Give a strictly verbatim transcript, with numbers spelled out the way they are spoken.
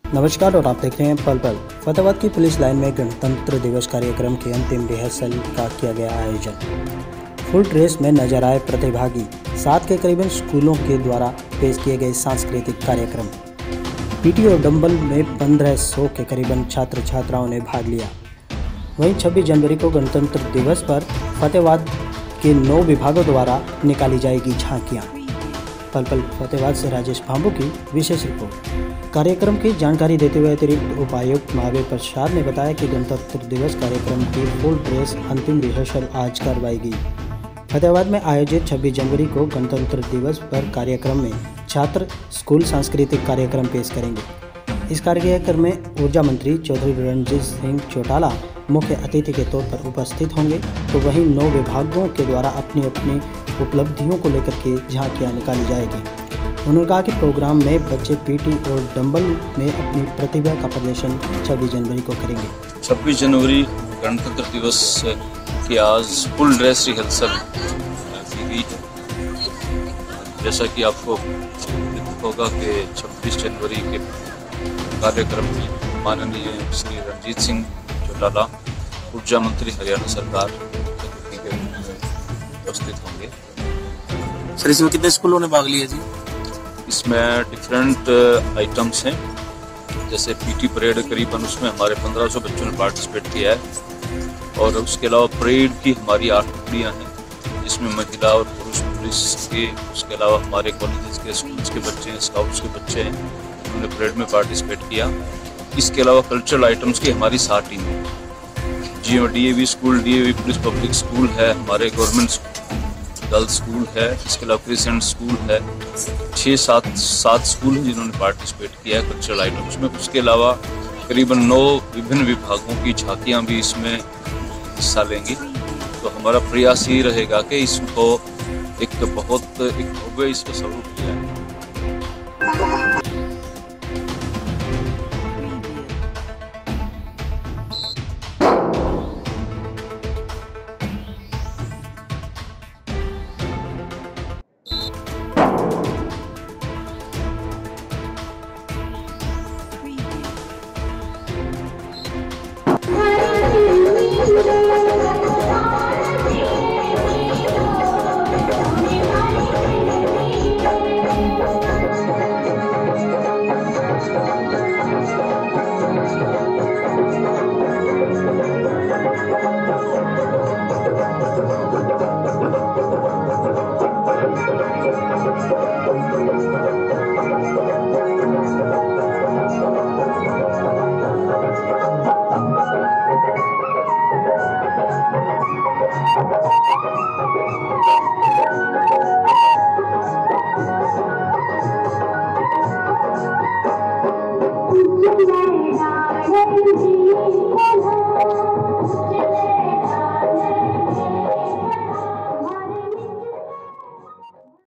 नमस्कार और आप देख रहे हैं पल पल। फतेहाबाद की पुलिस लाइन में गणतंत्र दिवस कार्यक्रम के अंतिम रिहर्सल का किया गया आयोजन। फुल ड्रेस में नजर आए प्रतिभागी। सात के करीबन स्कूलों के द्वारा पेश किए गए सांस्कृतिक कार्यक्रम। पीटी और डंबल में पंद्रह सौ के करीबन छात्र छात्राओं ने भाग लिया। वहीं छब्बीस जनवरी को गणतंत्र दिवस पर फतेहाबाद के नौ विभागों द्वारा निकाली जाएगी झांकियाँ। पल पल फतेहाबाद से राजेश भांबू की विशेष रिपोर्ट। कार्यक्रम की जानकारी देते हुए अतिरिक्त उपायुक्त महावीर प्रसाद ने बताया कि गणतंत्र दिवस कार्यक्रम की फुल ड्रेस अंतिम रिहर्सल आज करवाई गई। फतेहाबाद में आयोजित छब्बीस जनवरी को गणतंत्र दिवस पर कार्यक्रम में छात्र स्कूल सांस्कृतिक कार्यक्रम पेश करेंगे। इस कार्यक्रम में ऊर्जा मंत्री चौधरी रणजीत सिंह चौटाला मुख्य अतिथि के तौर पर उपस्थित होंगे, तो वहीं नौ विभागों के द्वारा अपनी अपनी उपलब्धियों को लेकर के झांकियाँ निकाली जाएगी। उन्होंने कहा कि प्रोग्राम में बच्चे पीटी और डंबल में अपनी प्रतिभा का प्रदर्शन छब्बीस जनवरी को करेंगे। छब्बीस जनवरी गणतंत्र दिवस की आज फुल ड्रेस रिहर्सल की गई। जैसा कि आपको होगा कि छब्बीस जनवरी के कार्यक्रम में माननीय श्री रणजीत सिंह चौटाला ऊर्जा मंत्री हरियाणा सरकार के उपस्थित होंगे। सर, इसमें कितने स्कूलों ने भाग लिया जी? इसमें डिफरेंट आइटम्स हैं, जैसे पीटी परेड करीबन उसमें हमारे पंद्रह सौ बच्चों ने पार्टिसिपेट किया है, और उसके अलावा परेड की हमारी आठ टुकड़ियाँ हैं जिसमें महिला और पुरुष पुलिस के, उसके अलावा हमारे कॉलेजेस के स्कूल्स के बच्चे हैं, स्काउट्स के बच्चे हैं, उन्होंने परेड में पार्टिसिपेट किया। इसके अलावा कल्चरल आइटम्स की हमारी सात टीमें हैं। जी DAV school, DAV police public school है, हमारे गवर्नमेंट गर्ल्स स्कूल है, इसके अलावा क्रिसेंट स्कूल है, छः सात सात स्कूल हैं जिन्होंने पार्टिसिपेट किया है कल्चरल आइटम्स में। उसके अलावा करीबन नौ विभिन्न विभागों की झांकियाँ भी इसमें हिस्सा लेंगी। तो हमारा प्रयास ये रहेगा कि इसको एक बहुत एक भव्य इसका स्वरूप दिया है। Thank you.